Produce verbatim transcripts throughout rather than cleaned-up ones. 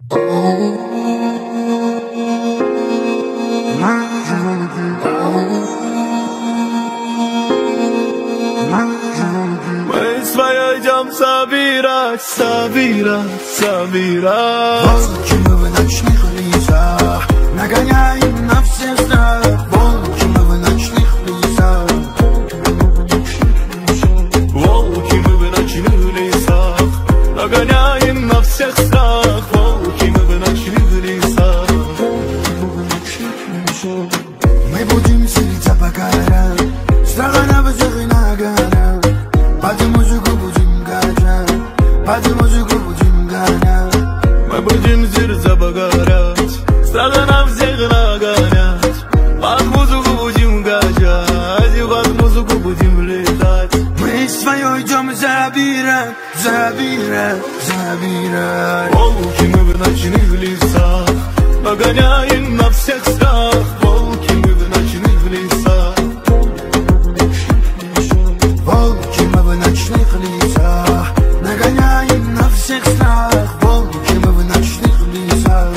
Мы свое идем собирать, собирать, собирать. Волки мы в ночных лесах, нагоняем на всех страх. Волки мы в ночных лесах. Волки мы в ночных лесах, нагоняем на всех страх. Волки мы в ночных лесах. Мы будем селиться по горам, страха на высоких ногах. Под музыку будем гонять, под музыку будем гонять. Мы будем селиться по горам, страха на всех нагонять. Под музыку будем гонять, и под музыку будем летать. Мы свое идем забирать, забирать, забирать. Волки мы в ночных лесах, нагоняем на всех страх. Волки мы в ночных лесах. Волки мы в ночных лесах, нагоняем на всех страх. Волки мы в ночных лесах.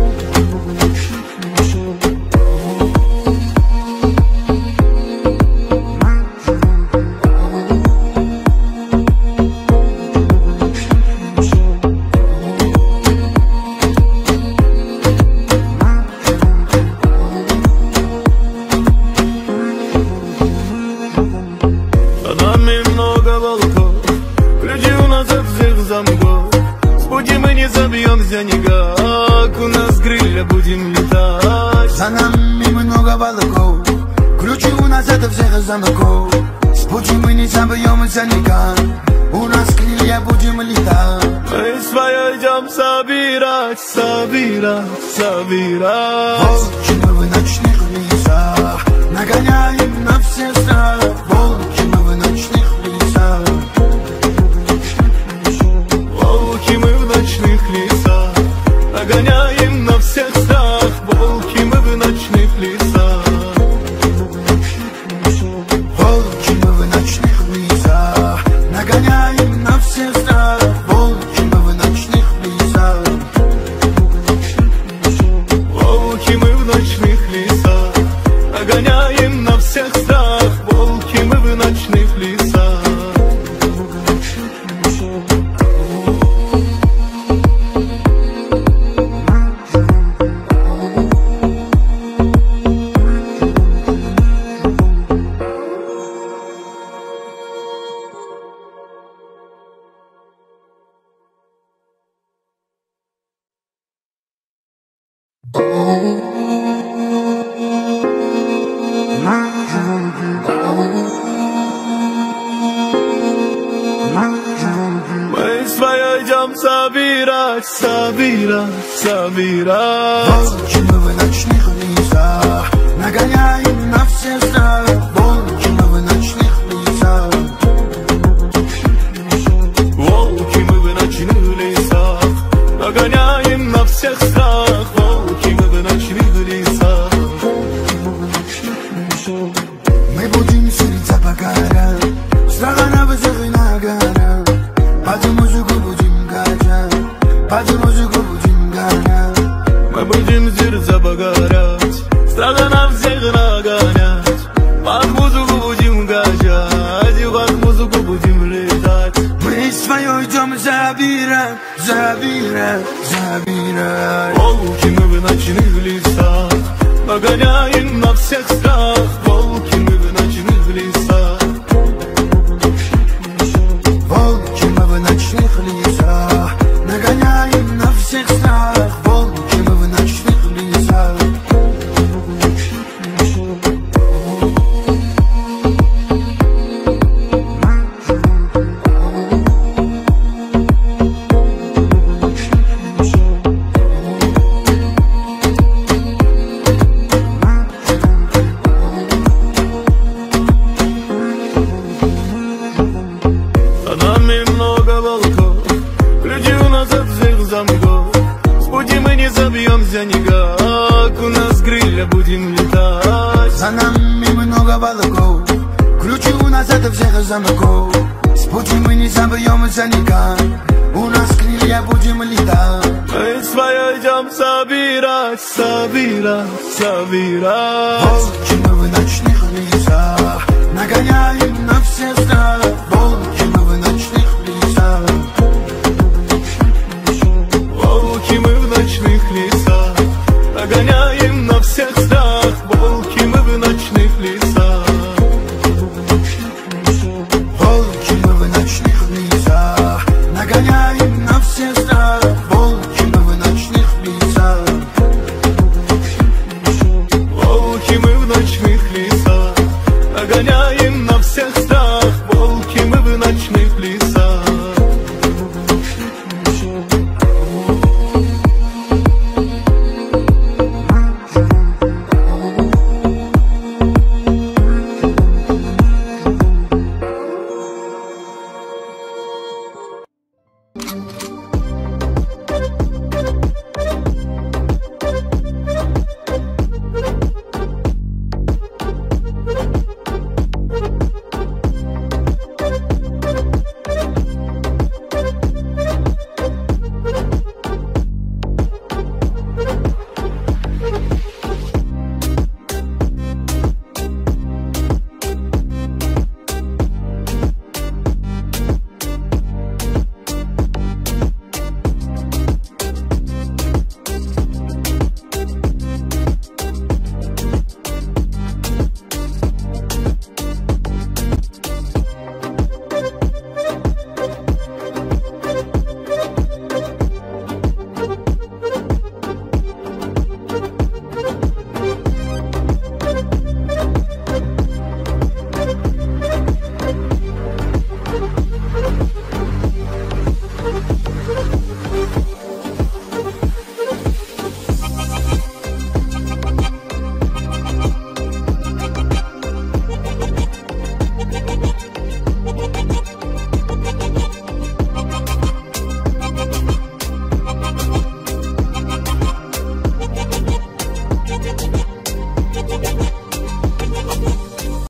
За нами много волков, ключи у нас от всех замков. С пути мы не забьемся никак, у нас крылья будем летать. За нами много волков, ключи у нас от всех замков. С пути мы не забьемся никак, у нас крылья будем летать. Мы свое идем собирать, собирать, собирать. Волки мы в ночных лесах, нагоняем на всех страх. Волки мы в ночных лесах. Волки мы в ночных лесах, нагоняем на всех страх. Волки мы в ночных лесах. Волки мы в ночных лесах, нагоняем на всех страх. Волки мы в ночных лесах. Волки мы в ночных лесах, нагоняем на всех страх. Волки мы в ночных лесах. Мы свое идем собирать, собирать, собирать. Волки мы в ночных лесах, нагоняем на всех страх. Волки мы в ночных лесах. Волки мы в ночных лесах, нагоняем на всех страх. Волки мы в ночных лесах. Мы будем селиться по горам, страха на высоких ногах. Под музыку будем гонять, под музыку будем гонять. Мы будем селиться по горам, страха на всех нагонять. Под музыку будем гонять, и под музыку будем летать. Мы свое идем забирать, забирать, забирать. Волки мы в ночных лесах, нагоняем на всех страх. Волки мы в ночных лесах. Волки мы в ночных лесах, нагоняем на всех страх. Волки мы в ночных лесах. За нами много волков, ключи у нас от всех замков. С пути мы не забьемся никак, у нас крылья будем летать. За нами много волков, ключи у нас от всех замков. С пути мы не забьемся никак, у нас крылья будем летать. Мы свое будем собирать, собирать, собирать. Волки мы в ночных лесах, нагоняем на все страх. Волки мы в ночных лесах. Волки